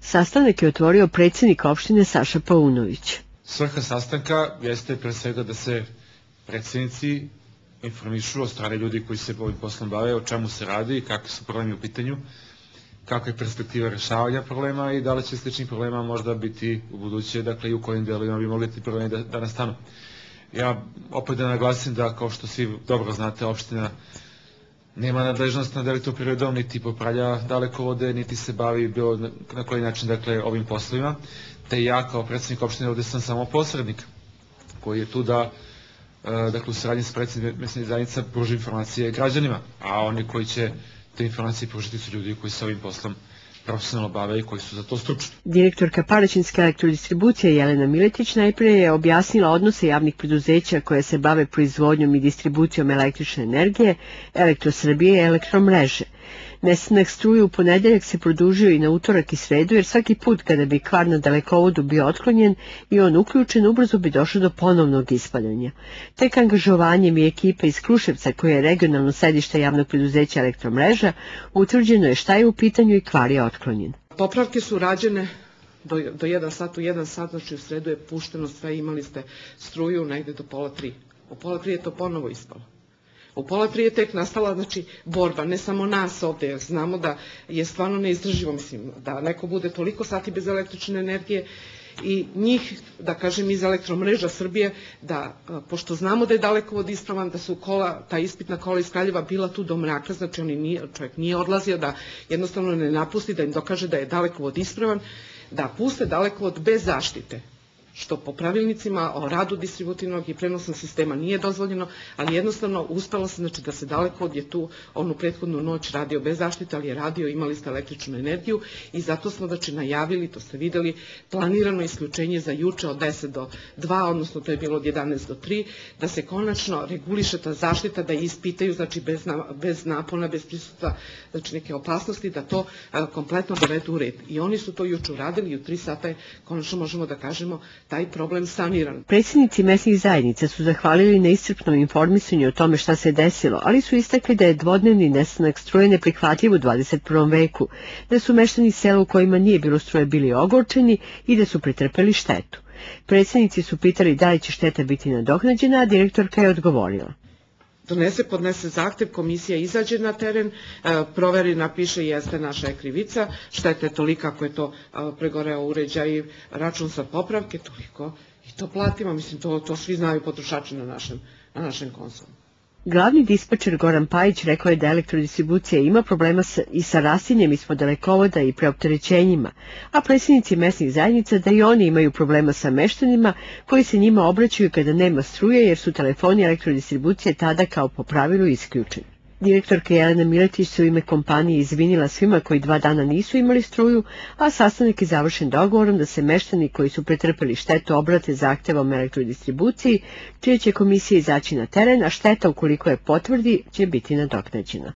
Sastanak je otvorio predsjednik opštine Saša Paunović. Svrha sastanka jeste pre svega da se predsjednici informišu od strane ljudi koji se ovim poslom bave, o čemu se radi, kakvi su problemi u pitanju, kakva je perspektiva rešavanja problema i da li će sličnih problema možda biti u buduće, dakle i u kojim delovima bi mogli ti problemi da nastanu. Ja opet da naglasim da, kao što svi dobro znate, opština nema nadležnost nad elektroprivredom, niti popravlja dalekovode, niti se bavi bilo na koji način, dakle, ovim poslovima, te ja kao predsjednik opštine ovde sam samo posrednik koji je tu da, dakle, u saradnji s predsjednikom mesnih zajednica pruži informacije građanima, a oni koji će te informacije pružiti su ljudi koji se ovim poslom profesionalno bave i koji su za to stručni. Direktorka Paraćinske elektrodistribucije Jelena Miletić najprije je objasnila odnose javnih preduzeća koje se bave proizvodnjom i distribucijom električne energije, Elektrosrbije i Elektromreže. Nestanak struje u ponedeljak se produžio i na utorak i sredu, jer svaki put kada bi kvar na dalekovodu bio otklonjen i on uključen, ubrzo bi došlo do ponovnog ispaljanja. Tek angažovanjem i ekipe iz Kruševca, koje je regionalno sedište javnog preduzeća Elektromreža, utvrđeno je šta je u pitanju i kvar je otklonjen. Popravke su rađene do 1 sat, u 1 sat, znači u sredu je pušteno sve, imali ste struju negde do pola 3. U pola 3 je to ponovo ispalo. U pola 3 je tek nastala, znači, borba, ne samo nas ovde, jer znamo da je stvarno neizdrživo, mislim, da neko bude toliko sati bez električne energije i njih, da kažem, iz Elektromreža Srbije, da, pošto znamo da je dalekovod ispravan, da su kola, ta ispitna kola iz Kraljeva bila tu do mraka, znači čovjek nije odlazio da jednostavno ne napusti, da im dokaže da je dalekovod ispravan, da puste dalekovod bez zaštite, što po pravilnicima o radu distributivnog i prenosnog sistema nije dozvoljeno, ali jednostavno uspelo se, znači, da se dalekovod je tu onu prethodnu noć radio bez zaštite, ali je radio, imali ste električnu energiju i zato smo, znači, najavili, to ste videli, planirano isključenje za juče od 10 do 2, odnosno to je bilo od 11 do 3, da se konačno reguliše ta zaštita, da ispitaju, znači, bez napona, bez prisustva, znači, neke opasnosti, da to kompletno dovedu u red. I oni su to juče uradili i u 3 sata je, konačno možemo da kažemo, taj problem saniran. Predsjednici mesnih zajednica su zahvalili na iscrpnom informisanju o tome šta se desilo, ali su istakli da je dvodnevni nestanak struje neprihvatljiv u 21. veku, da su meštani sela u kojima nije bilo struje bili ogorčeni i da su pretrpeli štetu. Predsjednici su pitali da li će šteta biti nadoknađena, a direktorka je odgovorila. Podnese zahtev, komisija izađe na teren, proveri, napiše jeste naša je krivica, šteta je tolika ako je to pregoreo uređaj, račun sa popravke, toliko i to platimo, mislim, to svi znaju potrošači na našem konsolu. Glavni dispečer Goran Pajić rekao je da elektrodistribucija ima problema i sa rastinjem ispod dalekovoda i preopterećenjima, a predsjednici mesnih zajednica da i oni imaju problema sa meštanima koji se njima obraćaju kada nema struje jer su telefoni elektrodistribucije tada kao po pravilu isključeni. Direktorka Jelena Miletić se u ime kompanije izvinila svima koji 2 dana nisu imali struju, a sastanak je završen dogovorom da se meštani koji su pretrpeli štetu obrate zahtevom elektrodistribuciji, čija će komisija izaći na teren, a šteta, ukoliko je potvrdi, će biti nadoknađena.